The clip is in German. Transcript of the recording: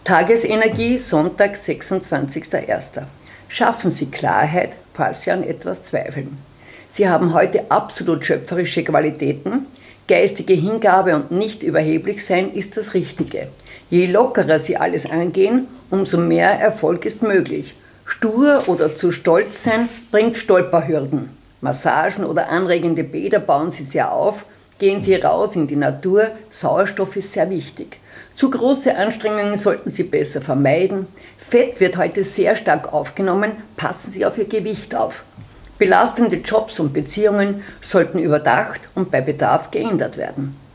Tagesenergie, Sonntag, 26.01. Schaffen Sie Klarheit, falls Sie an etwas zweifeln. Sie haben heute absolut schöpferische Qualitäten. Geistige Hingabe und nicht überheblich sein ist das Richtige. Je lockerer Sie alles angehen, umso mehr Erfolg ist möglich. Stur oder zu stolz sein bringt Stolperhürden. Massagen oder anregende Bäder bauen Sie sehr auf. Gehen Sie raus in die Natur, Sauerstoff ist sehr wichtig. Zu große Anstrengungen sollten Sie besser vermeiden. Fett wird heute sehr stark aufgenommen, passen Sie auf Ihr Gewicht auf. Belastende Jobs und Beziehungen sollten überdacht und bei Bedarf geändert werden.